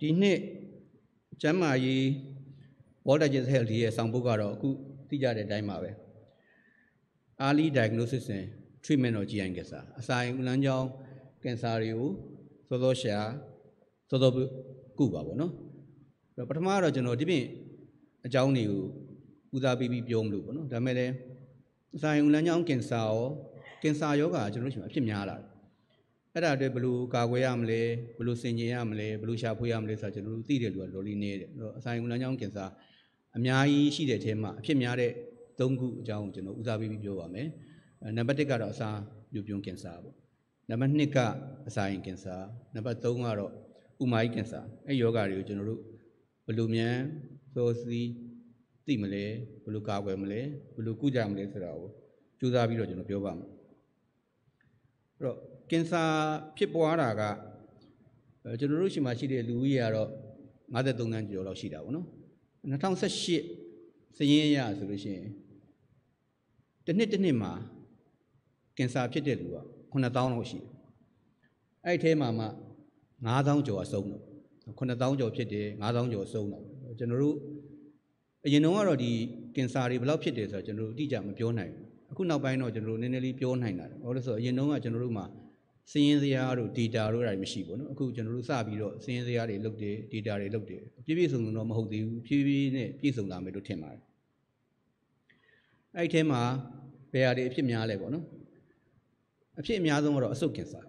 ဒီနှစ်ကျန်းမာရေး World Digestive Health ရဲ့ဆောင်ပုဒ်ကတော့အခုသိကြတဲ့အတိုင်းပါပဲ Early Diagnosis and Treatment of GI Cancer အစာရင်ဥလမ်းကြောင်းကင်ဆာတွေကိုစောစောရှာစောစောကုပါပေါ့နော်ပထမကတော့ကျွန်တော်ဒီပြင်အကြောင်းတွေကိုဦးစားပေးပြီးပြောမလို့ပေါ့နော်ဒါပေမဲ့လည်းအစာရင်ဥလမ်းကြောင်းကင်ဆာရောဂါကျွန်တော်တို့ရှိမှအဖြစ်များလာတယ်အဲ့ဒါအတွက်ဘယ်လိုကာကွယ်ရမလဲဘယ်လိုဆင်ခြင်ရမလဲဘယ်လိုရှာဖွေရမလဲဆိုတာကျွန်တော်တို့သိတဲ့လူကတော်လေးနေတယ်အစာရင်ဥလမ်းကြောင်းကင်ဆာအများကြီးရှိတဲ့အထဲမှာအဖြစ်များတဲ့၃ခုအကြောင်းကိုကျွန်တော်ဦးစားပေးပြီးပြောပါမယ်နံပါတ်1ကတော့အစာမျိုးပြုံးကင်ဆာပေါ့နံပါတ်2ကအစာရင်ကင်ဆာနံပါတ်3ကတော့ဥမာကြီးကင်ဆာအဲ့ယောဂါတွေကိုကျွန်တော်တို့ဘယ်လိုမြန်စောစီးသိမလဲဘယ်လိုကာကွယ်မလဲဘယ်လိုကုကြမလဲဆိုတာကိုကြိုးစားပြီးတော့ကျွန်တော်ပြောပါမယ်အဲ့တော့ကင်ဆာဖြစ်ပွားတာကကျွန်တော်တို့ရှိမှရှိတဲ့လူဦးရေကတော့53သန်းကျော်လောက်ရှိတာပေါ့နော်2018စရင်းအရဆိုလို့ရှိရင်တစ်နှစ်မှာကင်ဆာဖြစ်တဲ့လူက9000လောက်ရှိတယ်အဲ့ဒီထဲမှာမှ9000ကျော်အဆုံးတော့9000ကျော်ဖြစ်တယ်9000ကျော်အဆုံးတော့ကျွန်တော်တို့အရင်တော့ကတော့ဒီကင်ဆာတွေဘယ်လောက်ဖြစ်တယ်ဆိုတော့ကျွန်တော်တို့အတိအကျမပြောနိုင်ဘူးအခုနောက်ပိုင်းတော့ကျွန်တော်တို့နည်းနည်းလေးပြောနိုင်တာဘာလို့လဲဆိုတော့အရင်တော့ကကျွန်တော်တို့မှာစရင်းစရာတို့ data တို့တွေမရှိဘူးเนาะအခုကျွန်တော်တို့စပြီးတော့စရင်းစရာတွေလုပ်တယ် data တွေလုပ်တယ်ပြည့်စုံတော့မဟုတ်သေးဘူးဖြည်းဖြည်းနဲ့ပြည့်စုံလာမယ်လို့ထင်ပါတယ်အဲ့ဒီထဲမှာဘယ်ဟာတွေအဖြစ်များလဲပေါ့နော်အဖြစ်အများဆုံးကတော့အဆုတ်ကင်ဆာ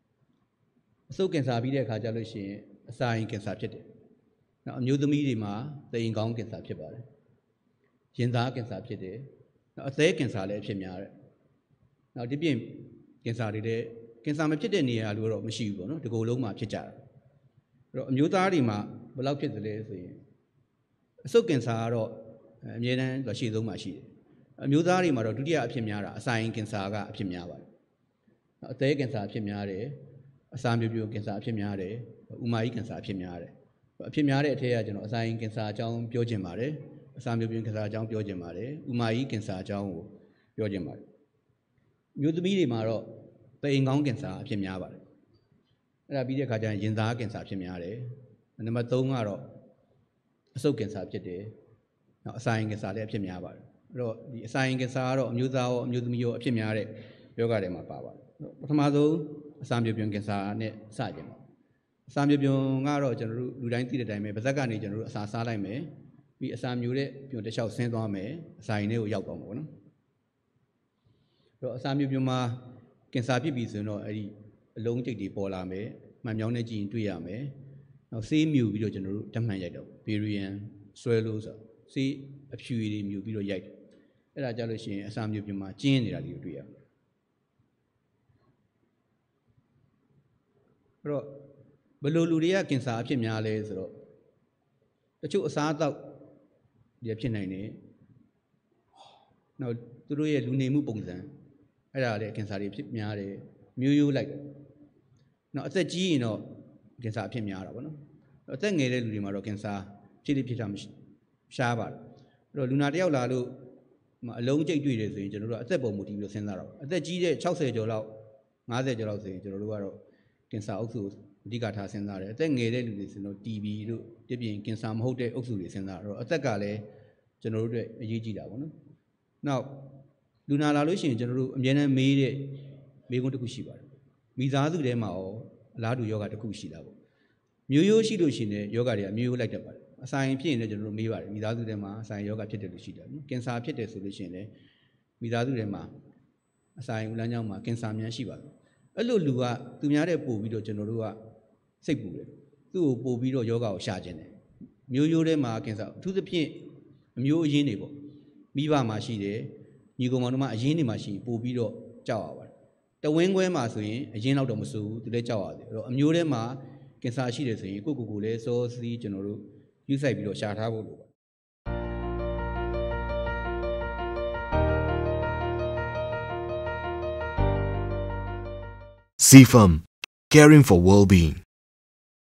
ပြီးတဲ့အခါကျလို့ရှိရင်အစာရင်ကင်ဆာဖြစ်တယ်နောက်အမျိုးသမီးတွေမှာသေရင်ကောင်းကင်ဆာဖြစ်ပါတယ်ရင်သားကင်ဆာဖြစ်တယ်နောက်အသည်းကင်ဆာလည်းအဖြစ်များတယ်နောက်ဒီပြင်ကင်ဆာတွေတဲ့ကင်ဆာမဖြစ်တဲ့နေရာလို့တော့မရှိဘူးပေါ့နော်ဒီကိုယ်လုံးမှာဖြစ်ကြတာအဲ့တော့အမျိုးသားတွေမှာဘယ်လောက်ဖြစ်သလဲဆိုရင်အဆုတ်ကင်ဆာကတော့အမြဲတမ်းရှေ့ဆုံးမှာရှိတယ်အမျိုးသားတွေမှာတော့ဒုတိယအဖြစ်များတာအစာရင်ကင်ဆာကအဖြစ်များပါတယ်အသည်းကင်ဆာအဖြစ်များတယ်အစာမျိုးကင်ဆာအဖြစ်များတယ်ဥမာကြီးကင်ဆာအဖြစ်များတယ်အဖြစ်များတဲ့အထက်ကကျွန်တော်အစာရင်ကင်ဆာအကြောင်းပြောချင်ပါတယ်အစာမျိုးကင်ဆာအကြောင်းပြောချင်ပါတယ်ဥမာကြီးကင်ဆာအကြောင်းကိုပြောချင်ပါတယ်မျိုးသမီးတွေမှာတော့သေရင်ကောင်းကင်ဆာအဖြစ်များပါတယ်အဲ့ဒါပြီးတဲ့အခါကျရင်ရင်သားကင်ဆာဖြစ်များတယ်နံပါတ်3ကတော့အဆုတ်ကင်ဆာဖြစ်တယ်နောက်အစာရင်ကင်ဆာလည်းအဖြစ်များပါတယ်အဲ့တော့ဒီအစာရင်ကင်ဆာကတော့အမျိုးသားရောအမျိုးသမီးရောအဖြစ်များတဲ့ယောဂတွေမှာပါပါတယ်ပထမဆုံးအစာမျိုးပြုံးကင်ဆာနဲ့စကြင်ပါအစာမျိုးပြုံးကတော့ကျွန်တော်တို့လူတိုင်းသိတဲ့အတိုင်းပဲပါးစပ်ကနေကျွန်တော်တို့အစာစားလိုက်မယ်ပြီးအစာမျိုးတဲ့ပြုံးတစ်လျှောက်ဆင်းသွားမယ်အစာရင်တွေကိုရောက်သွားမှာပေါ့နော်အဲ့တော့အစာမျိုးပြုံးမှာကင်ဆာဖြစ်ပြီဆိုရင်တော့အဲ့ဒီအလုံးကျိတ်တွေပေါ်လာမယ်မှန်မြောင်းနဲ့ကြည့်ရင်တွေ့ရမယ်နောက်ဆေးမြူပြီးတော့ကျွန်တော်တို့ဓာတ်မှန်ရိုက်တော့ Barium ဆွဲလို့ဆိုဆေးအဖြူတွေမြူပြီးတော့ရိုက်တယ်အဲ့ဒါကြလို့ရှိရင်အစာမျိုးပြုံးမှာကျင်းနေတာလေးကိုတွေ့ရမယ်အဲ့တော့ဘယ်လိုလူတွေကကင်ဆာအဖြစ်များလဲဆိုတော့တချို့အစားအသောက်တွေဖြစ်နိုင်တယ်နောက်သူတို့ရဲ့လူနေမှုပုံစံအဲ့ဒါလည်းကင်ဆာတွေဖြစ်များတယ်မျိုးလိုက်နောက်အသက်ကြီးရင်တော့ကင်ဆာအဖြစ်များတာပေါ့နော်အသက်ငယ်တဲ့လူတွေမှာတော့ကင်ဆာဖြစ်တာမရှိရှားပါတယ်အဲ့တော့လူနာတယောက်လာလို့အလုံးကျိတ်တွေ့တယ်ဆိုရင်ကျွန်တော်တို့ကအသက်ပုံမူတည်ပြီးတော့စဉ်းစားတော့အသက်ကြီးတဲ့60ကျော်လောက်50ကျော်လောက်ဆိုရင်ကျွန်တော်တို့ကတော့ကင်ဆာအုပ်စုအဓိကထားစဉ်းစားတယ်အသက်ငယ်တဲ့လူတွေဆိုတော့ TB တို့တပြင်းကင်ဆာမဟုတ်တဲ့အုပ်စုတွေစဉ်းစားတော့အသက်ကလည်းကျွန်တော်တို့အတွက်အရေးကြီးတာပေါ့နော်နောက်လူနာလာလို့ရှိရင်ကျွန်တော်တို့အမြဲတမ်းမေးတဲ့မေးခွန်းတစ်ခုရှိပါတယ်မိသားစုထဲမှာရောအလားတူယောဂတစ်ခုရှိတာပေါ့မျိုးရှိလို့ရှိရင်ယောဂတွေကမျိုးလိုက်တတ်ပါတယ်အစာရင်ဖြစ်ရင်လည်းကျွန်တော်တို့မေးပါတယ်မိသားစုထဲမှာအစာရင်ယောဂဖြစ်တယ်လို့ရှိတယ်နော်ကင်ဆာဖြစ်တယ်ဆိုလို့ရှိရင်လည်းမိသားစုထဲမှာအစာရင်ဥလမ်းကြောင်းမှာကင်ဆာများရှိပါတယ်အဲ့လိုလူကသူများတဲ့ပို့ပြီးတော့ကျွန်တော်တို့ကစိတ်ပူတယ်သူ့ကိုပို့ပြီးတော့ယောဂကိုရှာခြင်းတယ်မျိုးထဲမှာကင်ဆာအထူးသဖြင့်အမျိုးအရင်းတွေပေါ့မိဘမှာရှိတယ်ညီကောင်မောင်တို့မှာအရင်းတွေမှာရှိပို့ပြီးတော့ကြောက်ရပါတယ်တဝင်းခွဲမှာဆိုရင်အရင်းလောက်တော့မစိုးဘူးသူလည်းကြောက်ရတယ်အဲ့တော့အမျိုးထဲမှာကင်ဆာရှိတယ်ဆိုရင်ကိုယ့်လည်းစောစီးကျွန်တော်တို့ယူဆိုင်ပြီးတော့ရှာထားဖို့လိုပါတယ် CFM, caring for well-being.